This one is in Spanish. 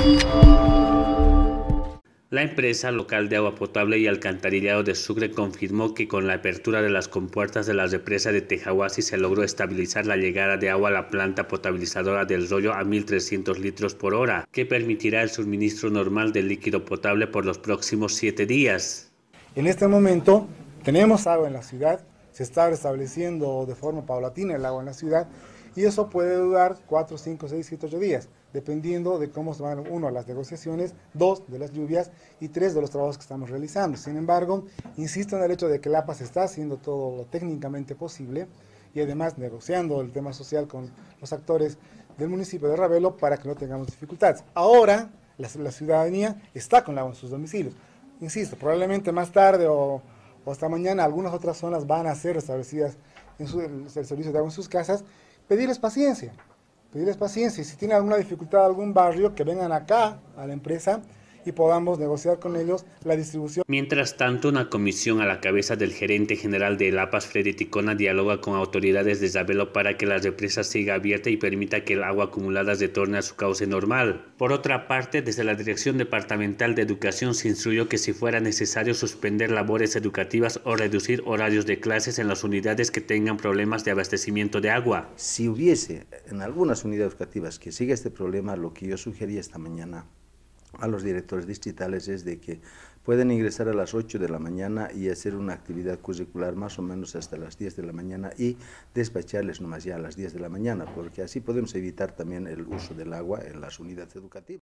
La empresa local de agua potable y alcantarillado de Sucre confirmó que con la apertura de las compuertas de la represa de Tejahuasi se logró estabilizar la llegada de agua a la planta potabilizadora del Rollo a 1.300 litros por hora, que permitirá el suministro normal de líquido potable por los próximos 7 días. En este momento tenemos agua en la ciudad, se está restableciendo de forma paulatina el agua en la ciudad y eso puede durar 4, 5, 6, 7, 8 días, dependiendo de cómo se van, 1, las negociaciones, 2, de las lluvias y 3, de los trabajos que estamos realizando. Sin embargo, insisto en el hecho de que la APAS está haciendo todo lo técnicamente posible y además negociando el tema social con los actores del municipio de Ravelo para que no tengamos dificultades. Ahora, la ciudadanía está con el agua en sus domicilios. Insisto, probablemente más tarde o hasta mañana algunas otras zonas van a ser restablecidas en el servicio de agua en sus casas. Pedirles paciencia y si tienen alguna dificultad en algún barrio, que vengan acá a la empresa y podamos negociar con ellos la distribución. Mientras tanto, una comisión a la cabeza del gerente general de la APAS, Freddy Ticona, dialoga con autoridades de Ravelo para que la represa siga abierta y permita que el agua acumulada retorne a su cauce normal. Por otra parte, desde la Dirección Departamental de Educación se instruyó que si fuera necesario suspender labores educativas o reducir horarios de clases en las unidades que tengan problemas de abastecimiento de agua. Si hubiese en algunas unidades educativas que siga este problema, lo que yo sugería esta mañana a los directores distritales es de que pueden ingresar a las 8 de la mañana y hacer una actividad curricular más o menos hasta las 10 de la mañana y despacharles nomás ya a las 10 de la mañana, porque así podemos evitar también el uso del agua en las unidades educativas.